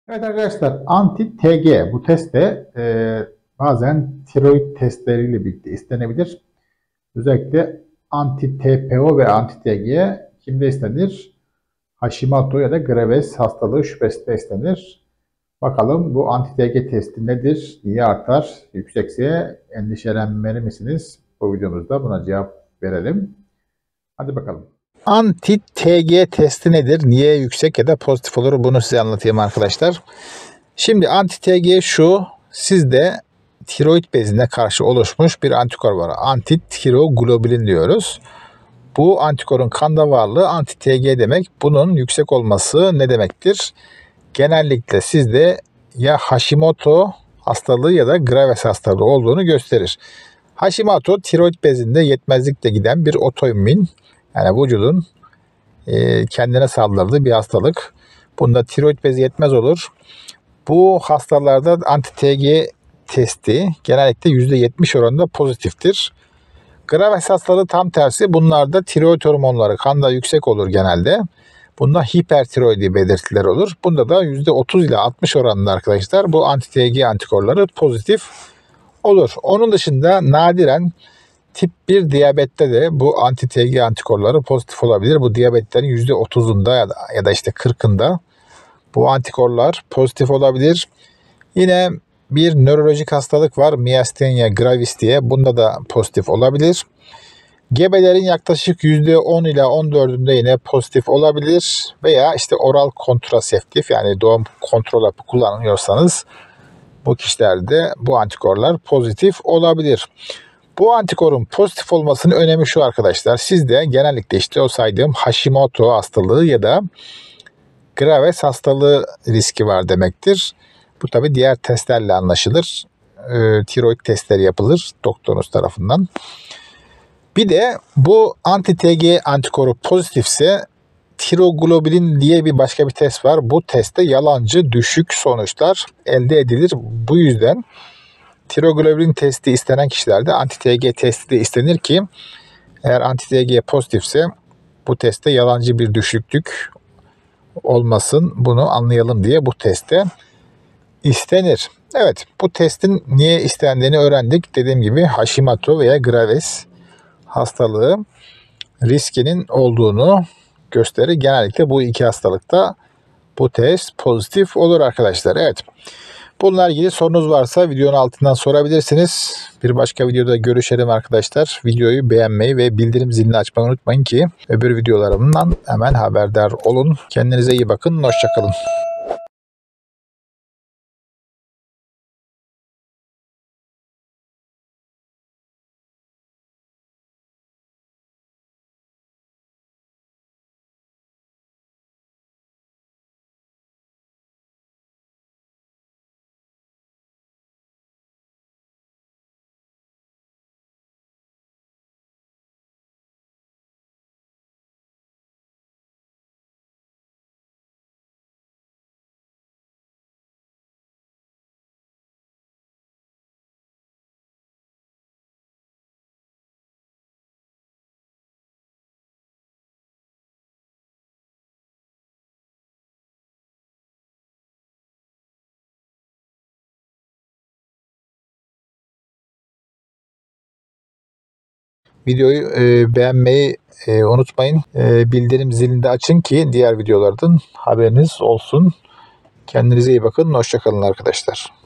Evet arkadaşlar, anti-TG bu test de bazen tiroid testleriyle birlikte istenebilir. Özellikle anti-TPO ve anti-TG kimde istenir? Hashimoto ya da Graves hastalığı şüphesinde istenir. Bakalım bu anti-TG testi nedir? Niye artar? Yüksekse endişelenmeli misiniz? Bu videomuzda buna cevap verelim. Hadi bakalım. Anti-TG testi nedir? Niye yüksek ya da pozitif olur? Bunu size anlatayım arkadaşlar. Şimdi anti-TG şu, sizde tiroid bezine karşı oluşmuş bir antikor var. Anti-tiroglobulin diyoruz. Bu antikorun kanda varlığı anti-TG demek. Bunun yüksek olması ne demektir? Genellikle sizde ya Hashimoto hastalığı ya da Graves hastalığı olduğunu gösterir. Hashimoto tiroid bezinde yetmezlikle giden bir otoimmün, yani vücudun kendine saldırdığı bir hastalık. Bunda tiroid bezi yetmez olur. Bu hastalarda anti-TG testi genellikle %70 oranında pozitiftir. Graves hastalığı tam tersi. Bunlarda tiroid hormonları kanda yüksek olur genelde. Bunda hipertiroidi belirtiler olur. Bunda da %30 ile 60 oranında arkadaşlar bu anti-TG antikorları pozitif olur. Onun dışında nadiren tip 1 diyabette de bu anti-TG antikorları pozitif olabilir. Bu diyabetlerin %30'unda ya da işte 40'ında bu antikorlar pozitif olabilir. Yine bir nörolojik hastalık var, myasthenia gravis diye. Bunda da pozitif olabilir. Gebelerin yaklaşık %10 ila 14'ünde yine pozitif olabilir. Veya işte oral kontraseptif, yani doğum kontrol hapı kullanıyorsanız bu kişilerde bu antikorlar pozitif olabilir. Bu antikorun pozitif olmasının önemi şu arkadaşlar. Sizde genellikle işte o saydığım Hashimoto hastalığı ya da Graves hastalığı riski var demektir. Bu tabi diğer testlerle anlaşılır. Tiroid testleri yapılır doktorunuz tarafından. Bir de bu anti-TG antikoru pozitifse tiroglobulin diye bir başka bir test var. Bu testte yalancı düşük sonuçlar elde edilir. Bu yüzden tiroglobulin testi istenen kişilerde anti-TG testi de istenir ki eğer anti-TG pozitifse bu testte yalancı bir düşüklük olmasın, bunu anlayalım diye bu testte istenir. Evet, bu testin niye istendiğini öğrendik. Dediğim gibi Hashimoto veya Graves hastalığı riskinin olduğunu gösterir. Genellikle bu iki hastalıkta bu test pozitif olur arkadaşlar. Evet. Bununla ilgili sorunuz varsa videonun altından sorabilirsiniz. Bir başka videoda görüşelim arkadaşlar. Videoyu beğenmeyi ve bildirim zilini açmayı unutmayın ki öbür videolarımdan hemen haberdar olun. Kendinize iyi bakın. Hoşça kalın. Videoyu beğenmeyi unutmayın. Bildirim zilini de açın ki diğer videolardan haberiniz olsun. Kendinize iyi bakın. Hoşça kalın arkadaşlar.